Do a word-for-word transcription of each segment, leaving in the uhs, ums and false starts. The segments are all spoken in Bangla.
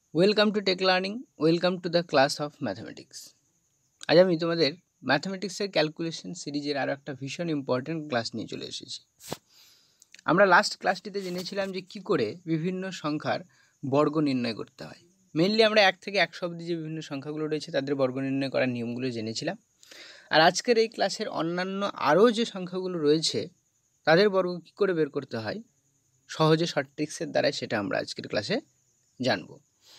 Welcome to tech learning, welcome to the class of mathematics. আজ আমি তোমাদের ম্যাথামেটিক্সের ক্যালকুলেশন সিরিজের আরও একটা ভীষণ ইম্পর্টেন্ট ক্লাস নিয়ে চলে এসেছি। আমরা লাস্ট ক্লাসটিতে জেনেছিলাম যে কী করে বিভিন্ন সংখ্যার বর্গ নির্ণয় করতে হয়। মেনলি আমরা এক থেকে একশো অবধি যে বিভিন্ন সংখ্যাগুলো রয়েছে তাদের বর্গ নির্ণয় করার নিয়মগুলো জেনেছিলাম। আর আজকের এই ক্লাসের অন্যান্য আরও যে সংখ্যাগুলো রয়েছে তাদের বর্গ কী করে বের করতে হয় সহজে শর্ট ট্রিক্সের দ্বারাই, সেটা আমরা আজকের ক্লাসে জানবো।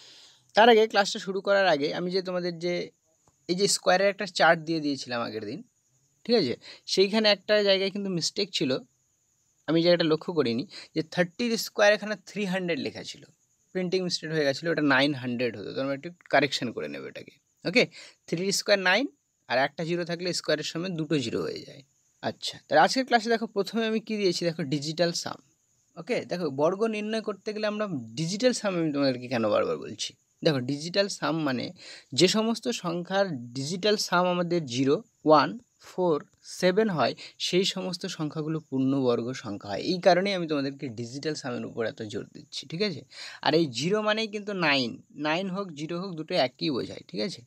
তার আগে ক্লাসটা শুরু করার আগে আমি যে তোমাদের যে এই যে স্কোয়ারের একটা চার্ট দিয়ে দিয়েছিলাম আগের দিন, ঠিক আছে, সেইখানে একটা জায়গায় কিন্তু মিস্টেক ছিল, আমি জায়গাটা লক্ষ্য করিনি যে থার্টির স্কোয়ার এখানে থ্রি হান্ড্রেড লেখা ছিল, প্রিন্টিং মিস্টেক হয়ে গেছিলো, ওটা নাইন হান্ড্রেড হতো। তোমরা একটু কারেকশান করে নেবে এটাকে। ওকে, থ্রির স্কোয়ার নাইন আর একটা জিরো থাকলে স্কোয়ারের সময় দুটো জিরো হয়ে যায়। আচ্ছা, তাহলে আজকের ক্লাসে দেখো প্রথমে আমি কী দিয়েছি, দেখো ডিজিটাল সাম। ওকে, দেখো বর্গ নির্ণয় করতে গেলে আমরা ডিজিটাল সাম, আমি তোমাদেরকে কেন বারবার বলছি, দেখো ডিজিটাল সাম মানে যে সমস্ত সংখ্যার ডিজিটাল সাম আমাদের জিরো, ওয়ান, ফোর, সেভেন হয়, সেই সমস্ত সংখ্যাগুলো পূর্ণবর্গ সংখ্যা হয়। এই কারণেই আমি তোমাদেরকে ডিজিটাল সামের উপর এত জোর দিচ্ছি, ঠিক আছে। আর এই জিরো মানেই কিন্তু নাইন, নাইন হোক জিরো হোক দুটো একই বোঝায়, ঠিক আছে।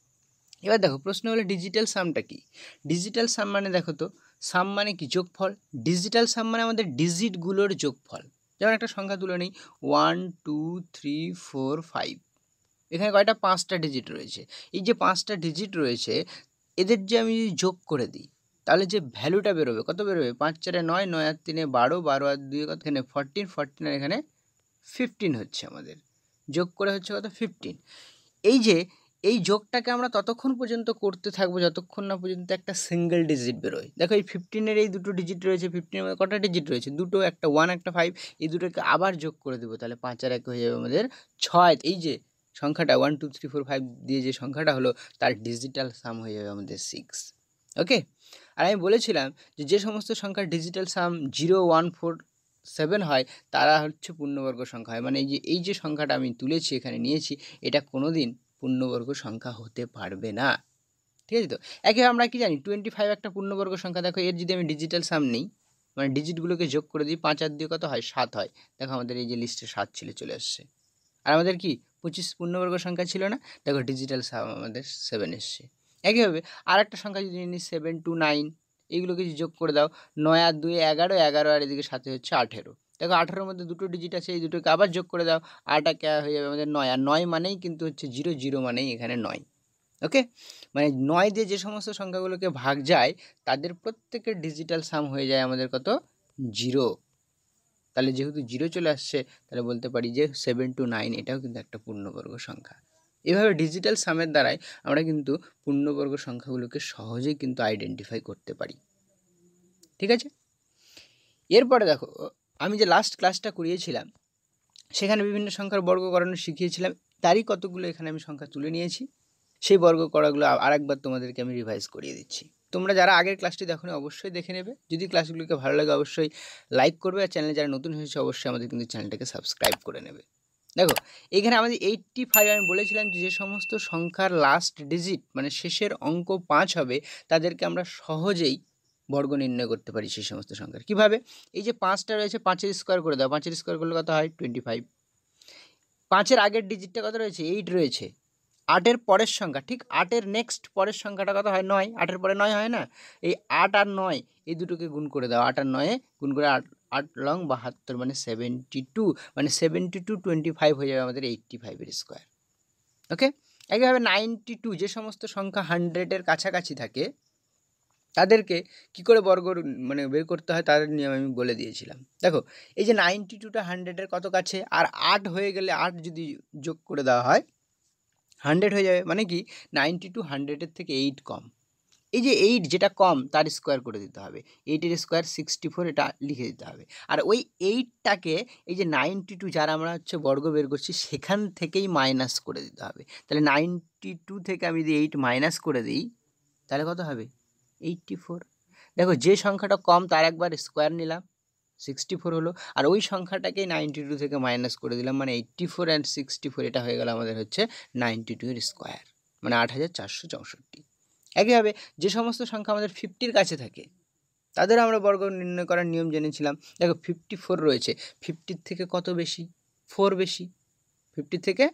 এবার দেখো প্রশ্ন হলো ডিজিটাল সামটা কি। ডিজিটাল সাম মানে দেখো তো, সাম মানে কি যোগফল, ডিজিটাল সাম মানে আমাদের ডিজিটগুলোর যোগফল। যেমন একটা সংখ্যা তুলে নিই, one two three four five, এখানে কয়টা, পাঁচটা ডিজিট রয়েছে। এই যে পাঁচটা ডিজিট রয়েছে এদের যে আমি যোগ করে দিই তাহলে যে ভ্যালুটা বেরোবে, কত বেরোবে, পাঁচ চারে নয়, নয় আর তিনে বারো, বারো আর দুই কত, এখানে ফরটিন, ফরটিন আর এখানে ফিফটিন হচ্ছে আমাদের, যোগ করে হচ্ছে কত, ফিফটিন। এই যে এই যোগটাকে আমরা ততক্ষণ পর্যন্ত করতে থাকবো যতক্ষণ না পর্যন্ত একটা সিঙ্গেল ডিজিট বেরোয়। দেখো এই ফিফটিনের এই দুটো ডিজিট রয়েছে, ফিফটিনের মধ্যে কটা ডিজিট রয়েছে, দুটো, একটা ওয়ান একটা ফাইভ, এই দুটোকে আবার যোগ করে দেবো, তাহলে পাঁচ আর এক হয়ে যাবে আমাদের ছয়। এই যে সংখ্যাটা one two three four five দিয়ে যে সংখ্যাটা হলো তার ডিজিটাল সাম হয়ে যাবে আমাদের সিক্স। ওকে, আর আমি বলেছিলাম যে যে সমস্ত সংখ্যার digital sum zero, one, four, seven হয় তারা হচ্ছে পূর্ণবর্গ সংখ্যা হয়। মানে এই যে এই যে সংখ্যাটা আমি তুলেছি এখানে নিয়েছি, এটা কোনো দিন পূর্ণবর্গ সংখ্যা হতে পারবে না, ঠিক আছে। তো একইভাবে আমরা কি জানি, টোয়েন্টি ফাইভ একটা পূর্ণবর্গ সংখ্যা। দেখো এর যদি আমি ডিজিটাল সাম নিই, মানে ডিজিটগুলোকে যোগ করে দিই, পাঁচ আর দিয়ে কত হয়, সাত হয়। দেখো আমাদের এই যে লিস্টে সাত ছিল, চলে আসছে। আর আমাদের কি পঁচিশ পূর্ণবর্গ সংখ্যা ছিল না, দেখো ডিজিটাল সাম আমাদের সেভেন এসছে। একইভাবে আর একটা সংখ্যা যদি নিই, সেভেন টু নাইন, এইগুলোকে যদি যোগ করে দাও, নয় আর দুই এগারো, এগারো আর এদিকে সাথে হচ্ছে আঠেরো। দেখো আঠেরোর মধ্যে দুটো ডিজিট আছে, এই দুটোকে আবার যোগ করে দাও, আট একে হয়ে যাবে আমাদের নয়। আর নয় মানেই কিন্তু হচ্ছে জিরো, জিরো মানেই এখানে নয়। ওকে, মানে নয় দিয়ে যে সমস্ত সংখ্যাগুলোকে ভাগ যায় তাদের প্রত্যেকের ডিজিটাল সাম হয়ে যায় আমাদের কত, জিরো। তাহলে যেহেতু জিরো চলে আসছে, তাহলে বলতে পারি যে সেভেন টু নাইন এটাও কিন্তু একটা পূর্ণবর্গ সংখ্যা। এভাবে ডিজিটাল সামের দ্বারাই আমরা কিন্তু পূর্ণবর্গ সংখ্যাগুলোকে সহজেই কিন্তু আইডেন্টিফাই করতে পারি, ঠিক আছে। এরপরে দেখো আমি যে লাস্ট ক্লাসটা করিয়েছিলাম সেখানে বিভিন্ন সংখ্যার বর্গ করানো শিখিয়েছিলাম, তারই কতগুলো এখানে আমি সংখ্যা তুলে নিয়েছি। সেই বর্গ করাগুলো আরেকবার তোমাদেরকে আমি রিভাইজ করিয়ে দিচ্ছি। তোমরা যারা আগের ক্লাসটি দেখো অবশ্যই দেখে নেবে, যদি ক্লাসগুলোকে ভালো লাগে অবশ্যই লাইক করবে, আর চ্যানেলে যারা নতুন হয়েছে অবশ্যই আমাদের কিন্তু চ্যানেলটাকে সাবস্ক্রাইব করে নেবে। দেখো এইখানে আমাদের এইট্টি ফাইভ, আমি বলেছিলাম যে সমস্ত সংখ্যার লাস্ট ডিজিট মানে শেষের অঙ্ক পাঁচ হবে তাদেরকে আমরা সহজেই বর্গ নির্ণয় করতে পারি সেই সমস্ত সংখ্যার। কীভাবে, এই যে পাঁচটা রয়েছে, পাঁচের স্কোয়ার করে দাও, পাঁচের স্কোয়ার করলে কত হয়, টোয়েন্টি ফাইভ। পাঁচের আগের ডিজিটটা কত রয়েছে, এইট রয়েছে। আটের পরের সংখ্যা, ঠিক আটের নেক্সট পরের সংখ্যাটা কত হয়, নয়। আটের পরে নয় হয় না, এই আট আর নয় এই দুটোকে গুণ করে দাও, আট আর নয়ে গুণ করে আট, আট লং বাহাত্তর মানে সেভেন্টি টু, মানে সেভেন্টি টু টোয়েন্টি ফাইভ হয়ে যাবে আমাদের এইট্টি ফাইভের স্কোয়ার। ওকে, একইভাবে নাইনটি টু, যে সমস্ত সংখ্যা হান্ড্রেডের কাছাকাছি থাকে তাদেরকে কি করে বর্গ মানে বের করতে হয় তাদের নিয়ম আমি বলে দিয়েছিলাম। দেখো এই যে নাইনটি টুটা হান্ড্রেডের কত কাছে, আর আট হয়ে গেলে আট যদি যোগ করে দেওয়া হয় হান্ড্রেড হয়ে যাবে। মানে কি, নাইনটি টু হান্ড্রেডের থেকে এইট কম। এই যে এইট যেটা কম তার স্কোয়ার করে দিতে হবে, এইটের স্কোয়ার সিক্সটি ফোর, এটা লিখে দিতে হবে। আর ওই এইটটাকে এই যে নাইনটি টু যারা আমরা হচ্ছে বর্গ বের করছি সেখান থেকেই মাইনাস করে দিতে হবে। তাহলে নাইনটি টু থেকে আমি যদি এইট মাইনাস করে দিই তাহলে কত হবে, এইটটি ফোর। দেখো যে সংখ্যাটা কম তার একবার স্কোয়ার নিলাম, সিক্সটি ফোর হলো, আর ওই সংখ্যাটাকেই নাইনটি টু থেকে মাইনাস করে দিলাম, মানে eighty four and sixty four, এটা হয়ে গেল আমাদের হচ্ছে নাইনটি টু এর স্কোয়ার, মানে আট হাজার চারশো চৌষট্টি। একইভাবে যে সমস্ত সংখ্যা আমাদের ফিফটির কাছে থাকে তাদের আমরা বর্গ নির্ণয় করার নিয়ম জেনেছিলাম। দেখো ফিফটি ফোর রয়েছে, ফিফটির থেকে কত বেশি, ফোর বেশি, ফিফটি থেকে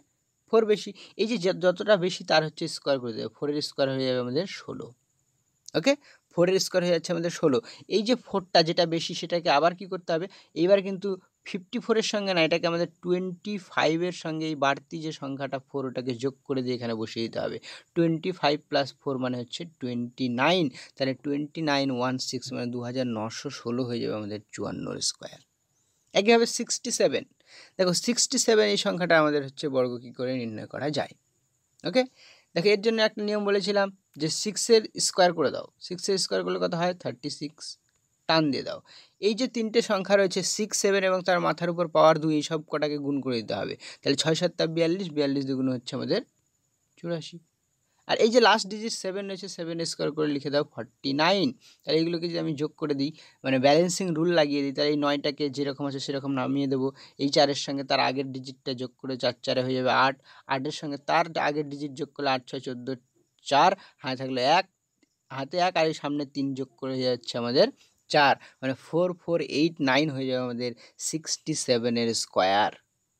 ফোর বেশি, এই যে যতটা বেশি তার হচ্ছে স্কোয়ার করে দেবে, ফোরের স্কোয়ার হয়ে যাবে আমাদের ষোলো। ওকে, ফোরের স্কোয়ার হয়ে যাচ্ছে আমাদের ষোলো। এই যে ফোরটা যেটা বেশি সেটাকে আবার কি করতে হবে, এইবার কিন্তু ফিফটি ফোরের সঙ্গে না, এটাকে আমাদের টোয়েন্টি ফাইভের সঙ্গে এই বাড়তি যে সংখ্যাটা ফোর ওটাকে যোগ করে দিয়ে এখানে বসিয়ে দিতে হবে। টোয়েন্টি ফাইভ প্লাস ফোর মানে হচ্ছে টোয়েন্টি নাইন, তাহলে টোয়েন্টি নাইন ওয়ান সিক্স মানে দু হাজার নশো ষোলো হয়ে যাবে আমাদের চুয়ান্নর স্কোয়ার। একইভাবে সিক্সটি সেভেন, দেখো সিক্সটি সেভেন এই সংখ্যাটা আমাদের হচ্ছে বর্গ কী করে নির্ণয় করা যায়। ওকে, দেখো এর জন্য একটা নিয়ম বলেছিলাম যে সিক্সের স্কোয়ার করে দাও, সিক্সের স্কোয়ার করলে কত হয় থার্টি সিক্স, টান দিয়ে দাও। এই যে তিনটে সংখ্যা রয়েছে সিক্স সেভেন এবং তার মাথার উপর পাওয়ার দুই, এই সব কটাকে গুণ করে দিতে হবে। তাহলে ছয় সাতটা বিয়াল্লিশ, বিয়াল্লিশ দুগুণ হচ্ছে আমাদের চুরাশি। আর এই যে লাস্ট ডিজিট সেভেন রয়েছে, সেভেন স্কোয়ার করে লিখে দাও ফর্টি নাইন। তাহলে এগুলোকে যদি আমি যোগ করে দিই, মানে ব্যালেন্সিং রুল লাগিয়ে দিই, তাহলে এই নয়টাকে যেরকম আছে সেরকম নামিয়ে দেবো। এই চারের সঙ্গে তার আগের ডিজিটটা যোগ করে চার চারে হয়ে যাবে আট, আটের সঙ্গে তার আগের ডিজিট যোগ করলে আট ছয় চোদ্দো, চার হাতে থাকলে এক, হাতে এক, আর এই সামনে তিন যোগ করে হয়ে যাচ্ছে আমাদের চার, মানে ফোর ফোর এইট নাইন হয়ে যাবে আমাদের সিক্সটি সেভেনের স্কোয়ার।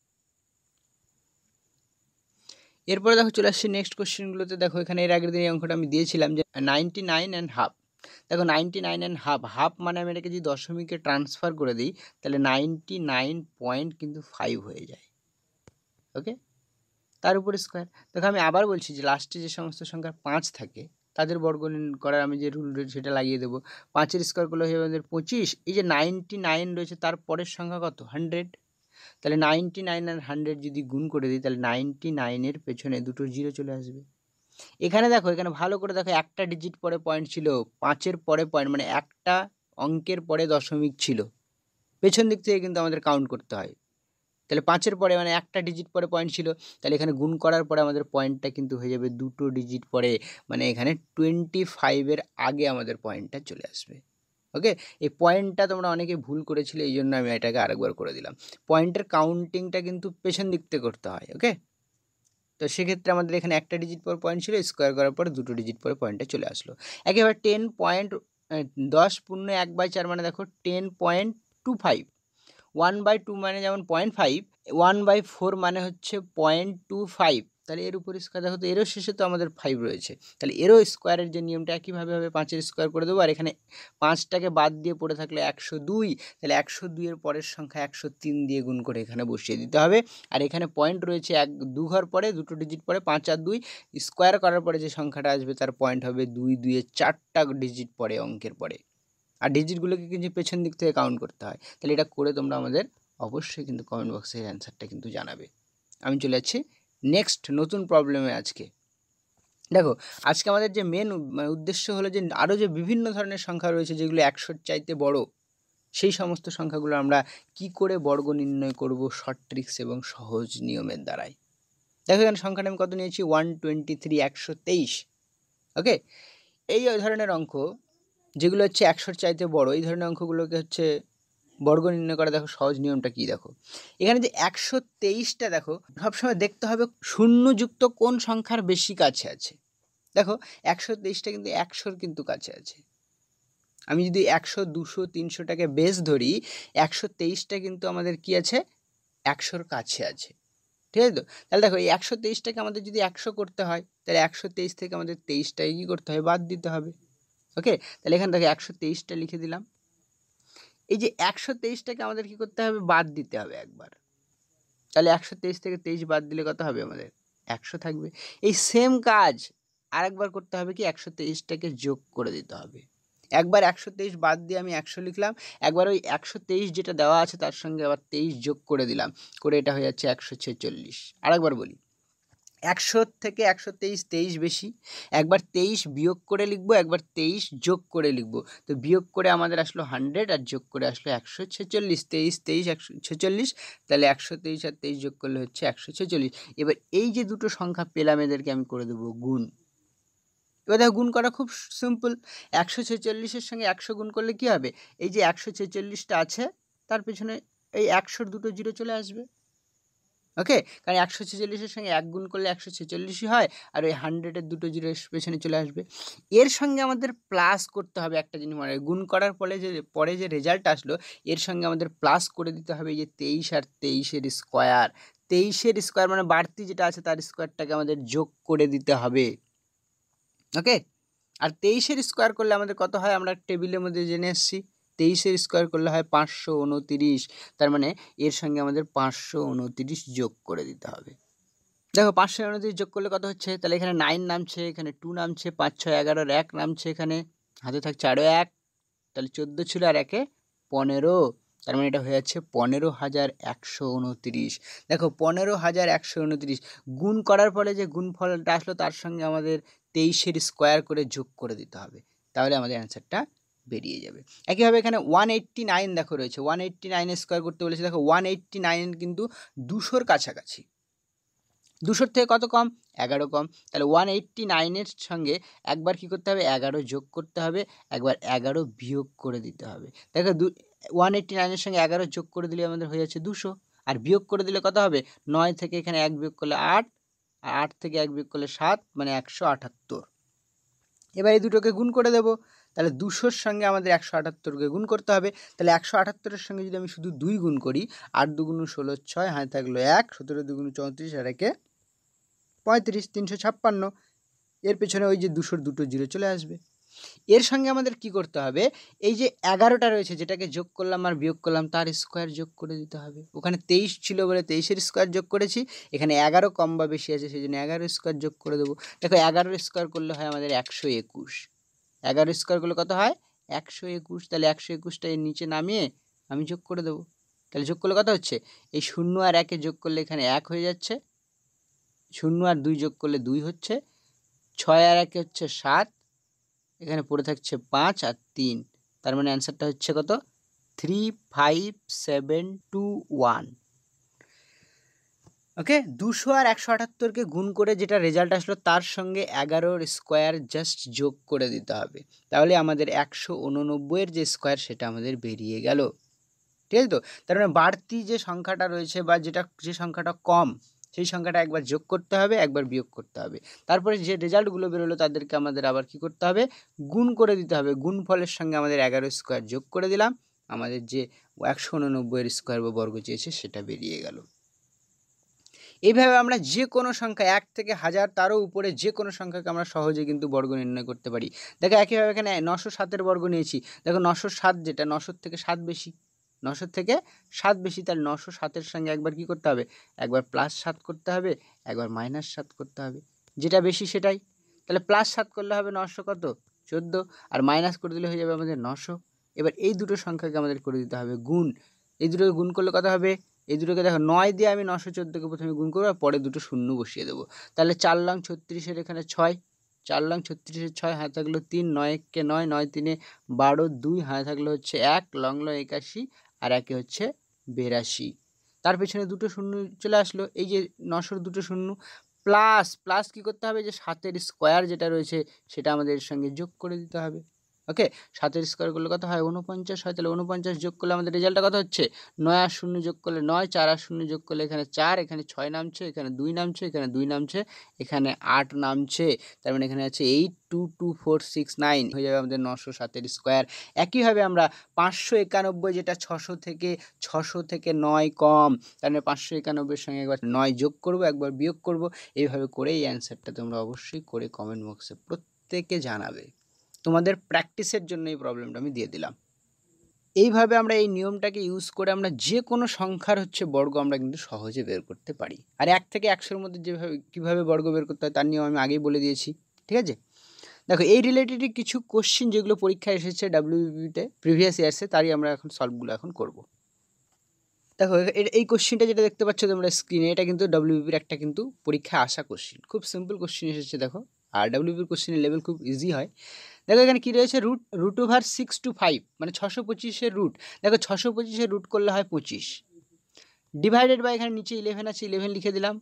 এরপরে দেখো চলে আসছি নেক্সট কোশ্চেনগুলোতে। দেখো এখানে এর আগের দিন এই অঙ্কটা আমি দিয়েছিলাম যে নাইনটি নাইন অ্যান্ড হাফ। দেখো ninety nine and half, half মানে আমি এটাকে যদি দশমিকে ট্রান্সফার করে দিই তাহলে নাইনটি নাইন পয়েন্ট কিন্তু ফাইভ হয়ে যায়। ওকে, তার উপর স্কোয়ার। দেখো আমি আবার বলছি যে লাস্টে যে সমস্ত সংখ্যার পাঁচ থাকে তাদের বর্গ করার আমি যে রুল রয়েছে সেটা লাগিয়ে দেবো। পাঁচের স্কোয়ার করলে হয়ে আমাদের পঁচিশ, এই যে নাইনটি নাইন রয়েছে তার পরের সংখ্যা কত হান্ড্রেড, তাহলে নাইনটি নাইন আর হান্ড্রেড যদি গুণ করে দিই তাহলে নাইনটি নাইনের পেছনে দুটো জিরো চলে আসবে। এখানে দেখো, এখানে ভালো করে দেখো, একটা ডিজিট পরে পয়েন্ট ছিল, পাঁচের পরে পয়েন্ট, মানে একটা অঙ্কের পরে দশমিক ছিল, পেছন দিক থেকে কিন্তু আমাদের কাউন্ট করতে হয়। তাহলে পাঁচের পরে মানে একটা ডিজিট পরে পয়েন্ট ছিল, তাহলে এখানে গুণ করার পরে আমাদের পয়েন্টটা কিন্তু হয়ে যাবে দুটো ডিজিট পরে, মানে এখানে টোয়েন্টি ফাইভের আগে আমাদের পয়েন্টটা চলে আসবে। ওকে, এই পয়েন্টটা তোমরা অনেকে ভুল করেছিলে, এই জন্য আমি এটাকে আরেকবার করে দিলাম। পয়েন্টের কাউন্টিংটা কিন্তু পেছন দিক থেকে করতে হয়। ওকে, তো সেক্ষেত্রে আমাদের এখানে একটা ডিজিট পর পয়েন্ট ছিল, স্কোয়ার করার পর দুটো ডিজিট পরে পয়েন্টটা চলে আসলো। একেবারে টেন পয়েন্ট দশ পূর্ণ এক বাই চার মানে দেখো ten point two five, one by two মানে যেমন point five, one by four মানে হচ্ছে পয়েন্ট টু ফাইভ। তাহলে এর উপর স্কোয়ার দেখো, তো এরও শেষে তো আমাদের ফাইভ রয়েছে, তাহলে এরও স্কোয়ারের যে নিয়মটা একইভাবে হবে, পাঁচের স্কোয়ার করে দেবো। আর এখানে পাঁচটাকে বাদ দিয়ে পড়ে থাকলে একশো দুই, তাহলে একশো দুইয়ের পরের সংখ্যা একশো তিন দিয়ে গুণ করে এখানে বসিয়ে দিতে হবে। আর এখানে পয়েন্ট রয়েছে এক দু ঘর পরে, দুটো ডিজিট পরে, পাঁচ আর দুই, স্কোয়ার করার পরে যে সংখ্যাটা আসবে তার পয়েন্ট হবে দুই, দুইয়ের চারটা ডিজিট পরে অঙ্কের পরে, আর ডিজিটগুলোকে কিন্তু পেছন দিক থেকে কাউন্ট করতে হয়। তাহলে এটা করে তোমরা আমাদের অবশ্যই কিন্তু কমেন্ট বক্সে এর অ্যান্সারটা কিন্তু জানাবে। আমি চলে যাচ্ছি নেক্সট নতুন প্রবলেমে। আজকে দেখো, আজকে আমাদের যে মেন উদ্দেশ্য হলো যে আরও যে বিভিন্ন ধরনের সংখ্যা রয়েছে যেগুলো একশোর চাইতে বড়, সেই সমস্ত সংখ্যাগুলো আমরা কি করে বর্গ নির্ণয় করব শর্ট ট্রিক্স এবং সহজ নিয়মের দ্বারাই। দেখো এখানে সংখ্যাটা আমি কত নিয়েছি, ওয়ান টোয়েন্টি থ্রি, একশো তেইশ। ওকে, এই ধরনের অঙ্ক যেগুলো হচ্ছে একশোর চাইতে বড়, এই ধরনের অঙ্কগুলোকে হচ্ছে বর্গ নির্ণয় করা দেখো সহজ নিয়মটা কি। দেখো এখানে যে একশো তেইশটা, দেখো সবসময় দেখতে হবে শূন্যযুক্ত কোন সংখ্যার বেশি কাছে আছে। দেখো একশো তেইশটা কিন্তু একশোর কিন্তু কাছে আছে। আমি যদি একশো দুশো তিনশোটাকে বেস ধরি, একশো তেইশটা কিন্তু আমাদের কি আছে, একশোর কাছে আছে। ঠিক আছে তো, তাহলে দেখো এই একশো তেইশটাকে আমাদের যদি একশো করতে হয় তাহলে একশো তেইশ থেকে আমাদের তেইশটাকে কী করতে হবে, বাদ দিতে হবে। ওকে, তাহলে এখানে দেখো একশো তেইশটা লিখে দিলাম। এই যে একশো তেইশটাকে আমাদের কী করতে হবে, বাদ দিতে হবে একবার। তাহলে একশো তেইশ থেকে তেইশ বাদ দিলে কত হবে আমাদের, একশো থাকবে। এই সেম কাজ আরেকবার করতে হবে, কি একশো তেইশটাকে যোগ করে দিতে হবে। একবার একশো তেইশ বাদ দিয়ে আমি একশো লিখলাম, একবার ওই একশো তেইশ যেটা দেওয়া আছে তার সঙ্গে আবার তেইশ যোগ করে দিলাম, করে এটা হয়ে যাচ্ছে একশো ছেচল্লিশ। আরেকবার বলি, একশো থেকে একশো তেইশ, তেইশ বেশি, একবার তেইশ বিয়োগ করে লিখবো, একবার তেইশ যোগ করে লিখবো। তো বিয়োগ করে আমাদের আসলো হান্ড্রেড, আর যোগ করে আসলো একশো ছেচল্লিশ। তেইশ তেইশ একশো ছেচল্লিশ, তাহলে একশো তেইশ আর তেইশ যোগ করলে হচ্ছে একশো ছেচল্লিশ। এবার এই যে দুটো সংখ্যা পেলাম এদেরকে আমি করে দেবো গুণ। এবার দেখো গুণ করা খুব সিম্পল, একশো ছেচল্লিশের সঙ্গে একশো গুণ করলে কি হবে, এই যে একশো ছেচল্লিশটা আছে তার পেছনে এই একশোর দুটো জিরো চলে আসবে। ওকে, কারণ একশো ছেচল্লিশের সঙ্গে এক গুণ করলে একশো ছেচল্লিশই হয়, আর ওই হান্ড্রেডের দুটো জিরো পেছনে চলে আসবে। এর সঙ্গে আমাদের প্লাস করতে হবে একটা জিনিস, মানে গুণ করার পরে যে পরে যে রেজাল্ট আসলো এর সঙ্গে আমাদের প্লাস করে দিতে হবে এই যে তেইশ আর তেইশের স্কোয়ার, তেইশের স্কোয়ার মানে বাড়তি যেটা আছে তার স্কোয়ারটাকে আমাদের যোগ করে দিতে হবে। ওকে, আর তেইশের স্কোয়ার করলে আমাদের কত হয় আমরা টেবিলের মধ্যে জেনে এসেছি, তেইশের স্কোয়ার করলে হয় পাঁচশো উনতিরিশ, তার মানে এর সঙ্গে আমাদের পাঁচশো উনতিরিশ যোগ করে দিতে হবে। দেখো পাঁচশো উনতিরিশ যোগ করলে কত হচ্ছে, তাহলে এখানে নাইন নামছে, এখানে টু নামছে, পাঁচ ছয় এগারোর এক নামছে, এখানে হাতে থাকছে আরও এক, তাহলে চোদ্দো ছিল আর একে পনেরো, তার মানে এটা হয়ে যাচ্ছে পনেরো হাজার একশো উনতিরিশ। দেখো পনেরো হাজার একশো উনতিরিশ গুণ করার ফলে যে গুণফলটা আসলো তার সঙ্গে আমাদের তেইশের স্কোয়ার করে যোগ করে দিতে হবে, তাহলে আমাদের অ্যান্সারটা বেরিয়ে যাবে। একইভাবে এখানে ওয়ান এইট্টি নাইন দেখো রয়েছে, ওয়ান এইট্টি নাইনের স্কোয়ার করতে বলেছে। দেখো ওয়ান এইট্টি নাইন কিন্তু দুশোর কাছাকাছি, দুশোর থেকে কত কম, এগারো কম, তাহলে ওয়ান এইট্টি নাইনের সঙ্গে একবার কী করতে হবে, এগারো যোগ করতে হবে, একবার এগারো বিয়োগ করে দিতে হবে। দেখো দু ওয়ান এইট্টি নাইনের সঙ্গে এগারো যোগ করে দিলে আমাদের হয়ে যাচ্ছে দুশো, আর বিয়োগ করে দিলে কত হবে, নয় থেকে এখানে এক বিয়োগ করলে আট, আর আট থেকে এক বিয়োগ করলে সাত, মানে একশো আটাত্তর। এবার এই দুটোকে গুণ করে দেবো, তাহলে দুশোর সঙ্গে আমাদের একশো আটাত্তরকে গুণ করতে হবে, তাহলে একশো আটাত্তরের সঙ্গে যদি আমি শুধু দুই গুণ করি, আট দুগুণ ষোলো ছয়, হাতে থাকলো এক, সতেরো দুগুণ চৌত্রিশ, আর একে পঁয়ত্রিশ, তিনশো ছাপ্পান্ন। এর পেছনে ওই যে দুশোর দুটো জিরো চলে আসবে। এর সঙ্গে আমাদের কি করতে হবে, এই যে এগারোটা রয়েছে যেটাকে যোগ করলাম আর বিয়োগ করলাম তার স্কোয়ার যোগ করে দিতে হবে। ওখানে তেইশ ছিল বলে তেইশের স্কোয়ার যোগ করেছি, এখানে এগারো কম বা বেশি আছে সেই জন্য এগারো স্কোয়ার যোগ করে দেবো। দেখো এগারোর স্কোয়ার করলে হয় আমাদের একশো একুশ, এগারো স্কোয়ার করলে কত হয়, একশো একুশ, তাহলে একশো একুশটা এর নিচে নামিয়ে আমি যোগ করে দেবো। তাহলে যোগ করলে কত হচ্ছে, এই শূন্য আর একে যোগ করলে এখানে এক হয়ে যাচ্ছে, শূন্য আর দুই যোগ করলে দুই হচ্ছে, ছয় আর একে হচ্ছে সাত, এখানে পড়ে থাকছে পাঁচ আর তিন, তার মানে অ্যান্সারটা হচ্ছে কত, three five seven two one. Okay, দুশো আর একশো আটাত্তরকে গুণ করে যেটা রেজাল্ট আসলো তার সঙ্গে এগারোর স্কোয়ার জাস্ট যোগ করে দিতে হবে, তাহলে আমাদের একশো উননব্বইয়ের যে স্কোয়ার সেটা আমাদের বেরিয়ে গেল। ঠিক আছে তো, তার মানে বাড়তি যে সংখ্যাটা রয়েছে বা যেটা যে সংখ্যাটা কম সেই সংখ্যাটা একবার যোগ করতে হবে, একবার বিয়োগ করতে হবে, তারপরে যে রেজাল্টগুলো বেরোলো তাদেরকে আমাদের আবার কি করতে হবে, গুণ করে দিতে হবে। গুণফলের সঙ্গে আমাদের এগারো স্কোয়ার যোগ করে দিলাম, আমাদের যে একশো উননব্বইয়ের স্কোয়ার বা বর্গ চেয়েছে সেটা বেরিয়ে গেল। এইভাবে আমরা যে কোনো সংখ্যা এক থেকে হাজার তারও উপরে যে কোনো সংখ্যাকে আমরা সহজে কিন্তু বর্গ নির্ণয় করতে পারি। দেখো একইভাবে এখানে নশো সাতের বর্গ নিয়েছি, দেখো নশো সাত যেটা নশোর থেকে সাত বেশি, নশোর থেকে সাত বেশি, তাহলে নশো সাতের সঙ্গে একবার কি করতে হবে, একবার প্লাস সাত করতে হবে, একবার মাইনাস সাত করতে হবে, যেটা বেশি সেটাই। তাহলে প্লাস সাত করলে হবে নশো কত, চোদ্দো, আর মাইনাস করে দিলে হয়ে যাবে আমাদের নশো। এবার এই দুটো সংখ্যাকে আমাদের করে দিতে হবে গুণ, এই দুটোকে গুণ করলে কত হবে, এই দুটোকে দেখো নয় দিয়ে আমি নশো চোদ্দোকে প্রথমে গুণ করবো আর পরে দুটো শূন্য বসিয়ে দেবো, তাহলে চার লং ছত্রিশের এখানে ছয়, চার লং ছত্রিশের ছয়, হাতে থাকলো তিন, নয় একে নয়, নয় তিনে বারো, দুই হাতে থাকলো হচ্ছে এক, লং ল একাশি, আর একে হচ্ছে বিরাশি, তার পেছনে দুটো শূন্য চলে আসলো, এই যে নশোর দুটো শূন্য, প্লাস প্লাস কী করতে হবে, যে সাতের স্কোয়ার যেটা রয়েছে সেটা আমাদের এর সঙ্গে যোগ করে দিতে হবে। ওকে, সাতের স্কোয়ার করলে কত হয়, উনপঞ্চাশ হয়, তাহলে উনপঞ্চাশ যোগ করলে আমাদের রেজাল্টটা কত হচ্ছে, নয় আর শূন্য যোগ করলে নয়, চার আর শূন্য যোগ করলে এখানে চার, এখানে ছয় নামছে, এখানে দুই নামছে, এখানে দুই নামছে, এখানে আট নামছে, তার মানে এখানে আছে eight two two four six nine, হয়ে যাবে আমাদের নশো সাতের স্কোয়ার। একইভাবে আমরা পাঁচশো একানব্বই যেটা ছশো থেকে ছশো থেকে নয় কম, তার মানে পাঁচশো একানব্বইয়ের সঙ্গে একবার নয় যোগ করব, একবার বিয়োগ করব, এইভাবে করে এই অ্যান্সারটা তোমরা অবশ্যই করে কমেন্ট বক্সে প্রত্যেকে জানাবে। তোমাদের প্র্যাকটিসের জন্য এই প্রবলেমটা আমি দিয়ে দিলাম। এইভাবে আমরা এই নিয়মটাকে ইউজ করে আমরা যে কোনো সংখ্যার হচ্ছে বর্গ আমরা কিন্তু সহজে বের করতে পারি। আর এক থেকে একশোর মধ্যে যেভাবে কীভাবে বর্গ বের করতে হয় তার নিয়ম আমি আগেই বলে দিয়েছি। ঠিক আছে, দেখো এই রিলেটেডই কিছু কোশ্চিন যেগুলো পরীক্ষায় এসেছে ডাব্লিউবিপিতে প্রিভিয়াস ইয়ার্সে, তারই আমরা এখন সলভগুলো এখন করব। দেখো এই কোশ্চিনটা যেটা দেখতে পাচ্ছ তোমরা স্ক্রিনে, এটা কিন্তু ডাব্লিউবিপির একটা কিন্তু পরীক্ষায় আসা কোশ্চিন, খুব সিম্পল কোশ্চিন এসেছে। দেখো আর ডাব্লিউবিপির কোশ্চিনের লেভেল খুব ইজি হয়। দেখো এখানে কী রয়েছে, root root over six two five মানে ছশো পঁচিশের রুট, দেখো ছশো পঁচিশের রুট করলে হয় পঁচিশ, ডিভাইডেড বাই এখানে নিচে ইলেভেন আছে, ইলেভেন লিখে দিলাম,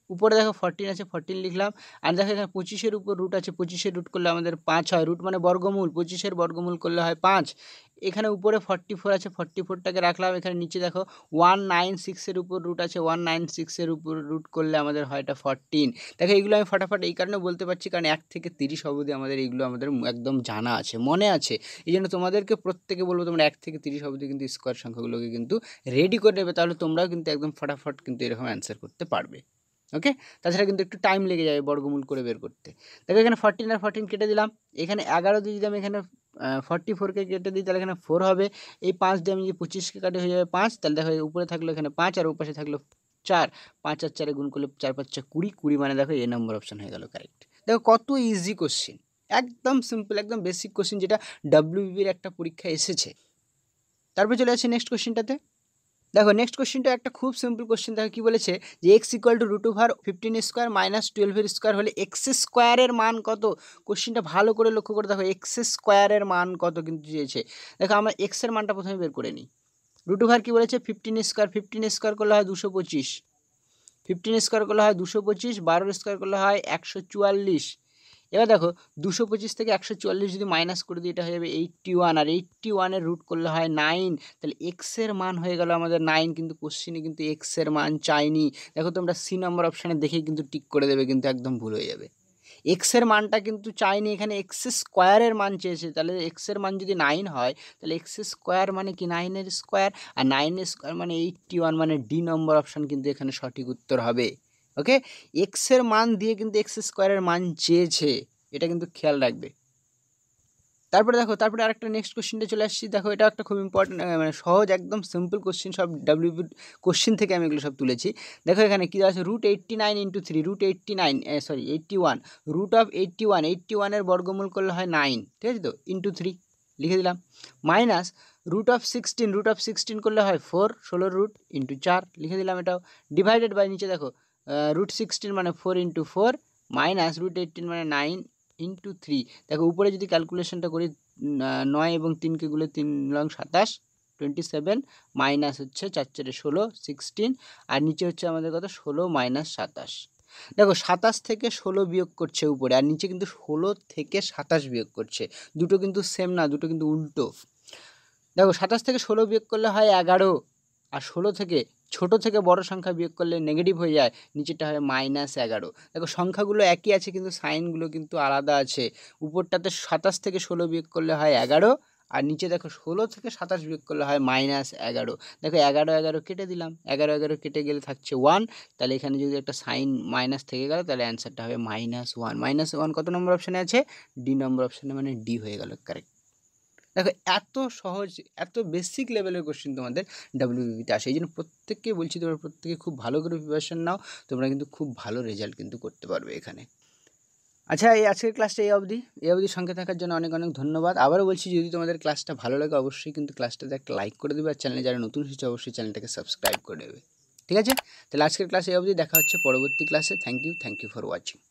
উপরে দেখো ফোরটিন আছে, ফোরটিন লিখলাম। আর দেখো এখানে পঁচিশের উপর রুট আছে, পঁচিশের রুট করলে আমাদের পাঁচ হয়, রুট মানে বর্গমূল, পঁচিশের বর্গমূল করলে হয় পাঁচ। এখানে উপরে ফর্টি ফোর আছে, ফর্টি ফোরটাকে রাখলাম। এখানে নিচে দেখো ওয়ান নাইন সিক্সের উপর রুট আছে, ওয়ান নাইন সিক্সের উপর রুট করলে আমাদের হয় এটা ফোরটিন। দেখো এইগুলো আমি ফটাফট এই কারণে বলতে পারছি কারণ এক থেকে তিরিশ অবধি আমাদের এইগুলো আমাদের একদম জানা আছে, মনে আছে। এই জন্য তোমাদেরকে প্রত্যেকে বলবো তোমরা এক থেকে তিরিশ অবধি কিন্তু স্কোয়ার সংখ্যাগুলোকে কিন্তু রেডি করে নেবে, তাহলে তোমরাও কিন্তু একদম ফটাফট কিন্তু এরকম অ্যান্সার করতে পারবে। ওকে, তাছাড়া কিন্তু একটু টাইম লেগে যাবে বর্গমূল করে বের করতে। দেখো এখানে ফোরটিন আর ফোরটিন কেটে দিলাম। এখানে এগারো দিয়ে যদি আমি এখানে ফর্টি ফোরকে কেটে দিই তাহলে এখানে ফোর হবে। এই পাঁচ দিয়ে আমি যে পঁচিশকে কাটে হয়ে যাবে পাঁচ, তাহলে দেখো উপরে থাকলো এখানে পাঁচ আর ওপাশে থাকলো চার, পাঁচ আর চারে গুণ করলে চার পাঁচ কুড়ি, কুড়ি মানে দেখো এ নম্বর অপশন হয়ে গেল কারেক্ট। দেখো কত ইজি কোশ্চিন, একদম সিম্পল, একদম বেসিক কোশ্চিন, যেটা ডাব্লিউবিপির একটা পরীক্ষা এসেছে। তারপরে চলে আসছে নেক্সট কোশ্চিনটাতে। দেখো নেক্সট কোশ্চেনটা একটা খুব সিম্পল কোশ্চেন। দেখো কী বলেছে যে x equal to root over fifteen square minus টুয়েলভের স্কোয়ার হলে এক্স স্কোয়ারের মান কত। কোশ্চেনটা ভালো করে লক্ষ্য করে দেখো, এক্স স্কোয়ারের মান কত কিন্তু চেয়েছে। দেখো আমরা এক্সের মানটা প্রথমে বের করে নিই। রুট ওভার কী বলেছে ফিফটিন স্কোয়ার, ফিফটিন স্কোয়ার করলে হয় দুশো পঁচিশ, ফিফটিন স্কোয়ার করলে হয় দুশো পঁচিশ, বারোর স্কোয়ার করলে হয় একশো চুয়াল্লিশ। এবার দেখো দুশো পঁচিশ থেকে একশো চুয়াল্লিশ যদি মাইনাস করে দিই এটা হয়ে যাবে এইট্টি ওয়ান, আর এইট্টি ওয়ানের রুট করলে হয় নাইন, তাহলে এক্সের মান হয়ে গেল আমাদের নাইন। কিন্তু কোশ্চিনে কিন্তু এক্সের মান চাইনি। দেখো তোমরা সি নম্বর অপশানে দেখেই কিন্তু টিক করে দেবে, কিন্তু একদম ভুল হয়ে যাবে। এক্সের মানটা কিন্তু চাইনি, এখানে এক্স স্কোয়ারের মান চেয়েছে। তাহলে এক্সের মান যদি নাইন হয় তাহলে এক্স স্কোয়ার মানে কি নাইনের স্কোয়ার, আর নাইনের স্কোয়ার মানে এইট্টি ওয়ান, মানে ডি নম্বর অপশান কিন্তু এখানে সঠিক উত্তর হবে। ওকে, এক্সের মান দিয়ে কিন্তু এক্স স্কোয়ারের মান চেয়েছে, এটা কিন্তু খেয়াল রাখবে। তারপরে দেখো তারপরে আরেকটা নেক্সট কোশ্চেনটা চলে আসছি। দেখো এটা একটা খুব ইম্পর্টেন্ট, মানে সহজ একদম সিম্পল কোশ্চেন, সব ডাব্লিউবি কোশ্চেন থেকে আমি এগুলো সব তুলেছি। দেখো এখানে কী আছে root eighty nine into three, root eighty nine sorry eighty one, root of eighty one, eighty ওয়ানের বর্গমূল করলে হয় নাইন, ঠিক আছে তো, ইন্টু থ্রি লিখে দিলাম। Minus root of sixteen, root of sixteen করলে হয় ফোর, ষোলোর রুট ইন্টু চার লিখে দিলাম এটাও। ডিভাইডেড বাই নিচে দেখো রুট সিক্সটিন মানে four into four, minus root eighteen মানে নাইন ইন্টু থ্রি। দেখো উপরে যদি ক্যালকুলেশনটা করি নয় এবং তিনকে গুলে তিন লং সাতাশ, টোয়েন্টি সেভেন, মাইনাস হচ্ছে চার চারে ষোলো, সিক্সটিন, আর নিচে হচ্ছে আমাদের কত ষোলো মাইনাস সাতাশ। দেখো সাতাশ থেকে ষোলো বিয়োগ করছে উপরে, আর নিচে কিন্তু ষোলো থেকে সাতাশ বিয়োগ করছে, দুটো কিন্তু সেম না, দুটো কিন্তু উল্টো। দেখো সাতাশ থেকে ষোলো বিয়োগ করলে হয় এগারো, আর ষোলো থেকে ছোট থেকে বড় সংখ্যা বিয়োগ করলে নেগেটিভ হয়ে যায়, নিচেটা হয় মাইনাস এগারো। দেখো সংখ্যাগুলো একই আছে কিন্তু সাইনগুলো কিন্তু আলাদা আছে। উপরটাতে সাতাশ থেকে ষোলো বিয়োগ করলে হয় এগারো, আর নিচে দেখো ষোলো থেকে সাতাশ বিয়োগ করলে হয় মাইনাস এগারো। দেখো এগারো এগারো কেটে দিলাম, এগারো এগারো কেটে গেলে থাকছে ওয়ান, তাহলে এখানে যদি একটা সাইন মাইনাস থেকে গেল তাহলে অ্যান্সারটা হবে মাইনাস ওয়ান। মাইনাস ওয়ান কত নম্বর অপশানে আছে, ডি নম্বর অপশানে, মানে ডি হয়ে গেল কারেক্ট। দেখো এত সহজ, এত বেসিক লেভেলের কোশ্চেন তোমাদের ডাব্লিউবিপিতে আসে, এই জন্য প্রত্যেককে বলছি তোমরা প্রত্যেকে খুব ভালো করে প্রিপারেশন নাও, তোমরা কিন্তু খুব ভালো রেজাল্ট কিন্তু করতে পারবে এখানে। আচ্ছা, এই আজকের ক্লাসটা এই অবধি, এই অবধি সঙ্গে থাকার জন্য অনেক অনেক ধন্যবাদ। আবারও বলছি যদি তোমাদের ক্লাসটা ভালো লাগে অবশ্যই কিন্তু ক্লাসটাতে একটা লাইক করে দেবে, আর চ্যানেলে যারা নতুন এসেছে অবশ্যই চ্যানেলটাকে সাবস্ক্রাইব করে দেবে। ঠিক আছে, তাহলে আজকের ক্লাসে এই অবধি, দেখা হচ্ছে পরবর্তী ক্লাসে। Thank you thank you for watching.